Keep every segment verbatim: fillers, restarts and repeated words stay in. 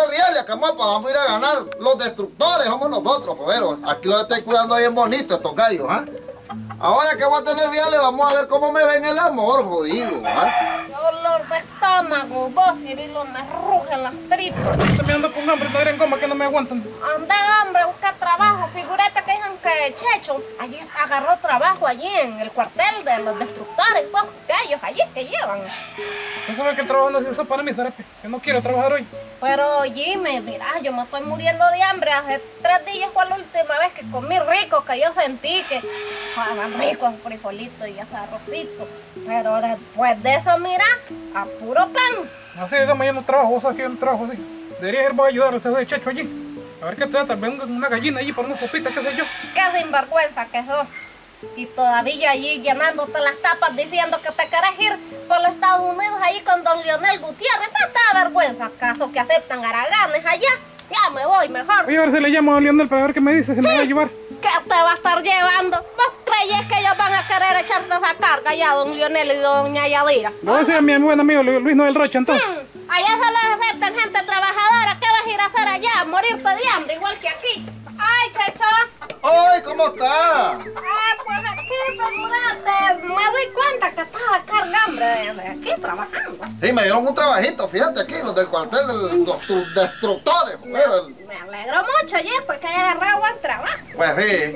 reales, Camopa, vamos a ir a ganar. Los destructores somos nosotros, joder. Aquí los estoy cuidando bien bonito estos gallos, ¿ah? Ahora que voy a tener reales, vamos a ver cómo me ven el amor, jodido, ¿ah? Dolor de estómago, vos, Cirilo, me rugen las tripas. Se me ando con hambre, no en goma que no me aguantan. Anda, hombre, busca trabajo. Figúrate que dicen que Checho allí agarró trabajo allí en el cuartel de los destructores, pues, gallos allí que llevan. ¿Tú sabes que el trabajo no es eso para mí, Sarape? Yo no quiero trabajar hoy. Pero, Jimmy, mira, yo me estoy muriendo de hambre. Hace tres días fue la última vez que comí rico, que yo sentí que estaban ricos frijolitos y hasta arrocito. Pero después de eso, mira, a puro pan. Así, dígame, yo no trabajo, vos sabes que yo no trabajo así. Debería ir vos a ayudar a ese de Checho allí. A ver qué te da, tal vez una gallina allí para una sopita, qué sé yo. Qué sinvergüenza que sos. Y todavía allí llenándote las tapas diciendo que te querés ir por los Estados Unidos allí con don Leonel Gutiérrez. ¿No te da vergüenza acaso que aceptan haraganes allá? Ya me voy mejor. Voy a ver si le llamo a Leonel para ver qué me dice, si me va a llevar. ¿Qué te va a estar llevando? ¿Vos creyes que ellos van a querer echarse esa carga ya, don Leonel y doña Yadira? Le voy a decir a mi buen amigo Luis Noel Rocha, entonces. Hmm, allá solo aceptan gente trabajadora. ¿Qué vas a ir a hacer allá? ¿Morirte de hambre igual que aquí? ¡Ay, Checho! ¡Ay, cómo está! Ah, pues aquí, figúrate, me doy cuenta que estaba cargando de aquí trabajando. Sí, me dieron un trabajito, fíjate aquí, los del cuartel de los destructores. Me, me alegro mucho, Jess, porque haya agarrado buen trabajo. Pues sí.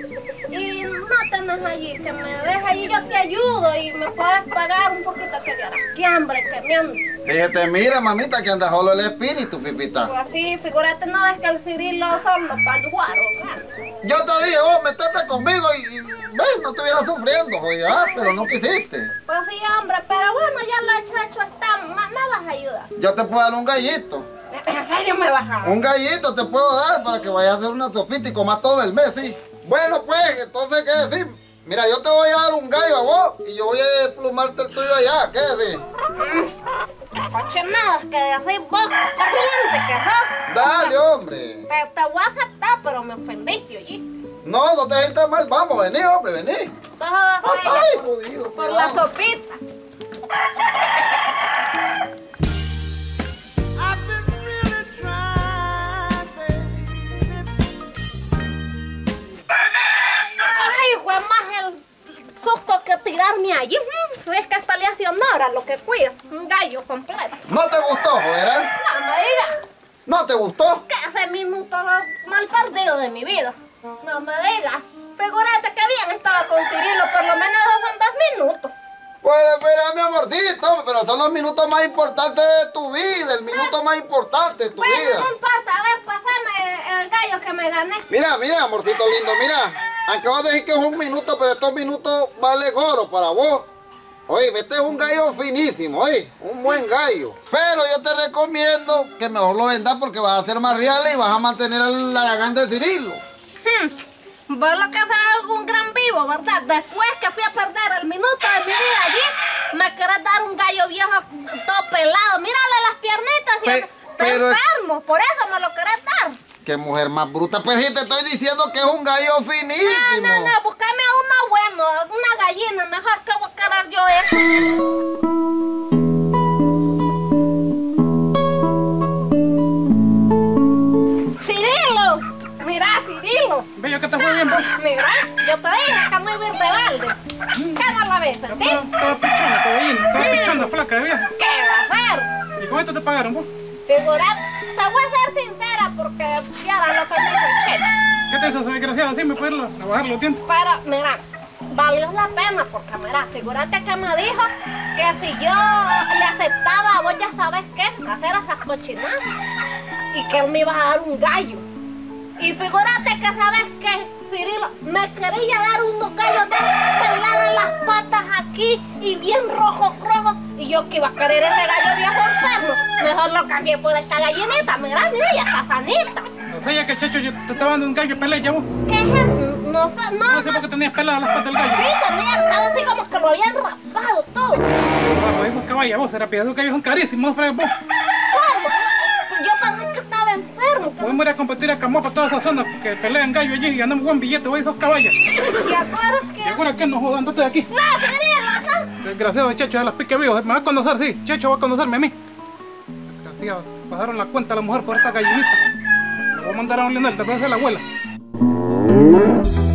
Y no tenés allí, que me dejes allí, yo te ayudo y me puedes pagar un poquito que vieras. ¡Qué hambre que me ando! Fíjate, mira, mamita, que anda solo el espíritu, Pipita. Pues sí, figúrate, no es que el Cirilo solo para el guaro, ¿verdad? Yo te dije, vos, metete conmigo y, y ves, no estuvieras sufriendo, oye, ah, pero no quisiste. Pues sí, hombre, pero bueno, ya lo hecho, hecho está, me, me vas a ayudar. Yo te puedo dar un gallito. ¿En serio me vas a dar? Un gallito te puedo dar para que vayas a hacer una sopita y comas todo el mes, sí. Bueno, pues, entonces, ¿qué decir? Mira, yo te voy a dar un gallo a vos y yo voy a desplumarte el tuyo allá, ¿qué decir? Cochinadas que decís vos, corriente que sos. Dale, hombre. Te, te voy a aceptar, pero me ofendiste, oye. No, no te sientas mal, vamos, vení, hombre, vení. Deja de hacer Ay, ella jodido, por cuidado. la sopita. Ay, fue más el susto que tirarme allí. Es que esta le hace honor a lo que cuida. Un gallo completo. ¿No te gustó, joder? No me digas. ¿No te gustó? Que ese minuto mal perdido de mi vida. No me digas. Figúrate que bien estaba con Cirilo, por lo menos son dos minutos. Pues espera, mi amorcito, pero son los minutos más importantes de tu vida, el minuto más importante de tu Bueno, vida. no importa, a ver, pasame el gallo que me gané. Mira, mira, amorcito lindo, mira. Aunque vas a decir que es un minuto, pero estos minutos vale oro para vos. Oye, este es un gallo finísimo, oye, un buen gallo. Pero yo te recomiendo que mejor lo vendas porque vas a hacer más reales y vas a mantener al Aragán de Cirilo. Hmm. Vos lo que haces es un gran vivo, ¿verdad? Después que fui a perder el minuto de mi vida allí, me querés dar un gallo viejo todo pelado. Mírale las piernitas y Pe está pero... enfermo, por eso me lo querés dar. Qué mujer más bruta, pues sí te estoy diciendo que es un gallo finísimo. No, no, no, búscame a uno bueno, una gallina, mejor que voy a querer yo eso. ¡Cirilo! Mira, Cirilo. Bello, que te fue bien, vos. Mira, yo te dije que no iba a ir de balde. ¿Qué va la vez, ¿sí? Estaba pichona, todavía, estaba pichona, flaca de vieja. ¿Qué va a hacer? ¿Y con esto te pagaron, vos? Figurate, te voy a ser sincera porque ya era lo que me hizo el Checho. ¿Qué te hizo ese desgraciado así? ¿Me puedes a bajar los dientes? Pero, mira, valió la pena porque, mira, figúrate que me dijo que si yo le aceptaba, vos ya sabes qué, hacer esas cochinadas y que él me iba a dar un gallo. Y figúrate que sabes qué, Cirilo, me quería dar unos gallos de peladas en las patas aquí y bien rojos, rojos. Y yo que iba a querer ese gallo viejo enfermo, mejor lo cambié por esta gallinita. Mira, mira, ya está sanita. O sea, ya que Checho te estaba dando un gallo pelea, vos. ¿Qué es eso? No sé, no, No sé no. por qué tenías peladas las patas del gallo. Sí, tenía, estaba así como que lo habían rapado todo. Bueno, esos caballos, vos, será esos gallos son carísimos, Fred, vos. ¿Cómo? Yo pensé que estaba enfermo. Que... Podemos ir a competir a Camopa, toda esa zona, que pelean gallo allí y ganamos buen billete, vos, esos caballos. ¿Y ahora qué? ¿Y ahora qué nos jodan? Andate de aquí. No, Cirilo, no. Desgraciado Checho, de las pique vivos. Me va a conocer, sí. Checho va a conocerme a mí. Desgraciado. pasaron la cuenta a la mujer por esta gallinita. Le voy a mandar a un Leonel, tal vez es la abuela.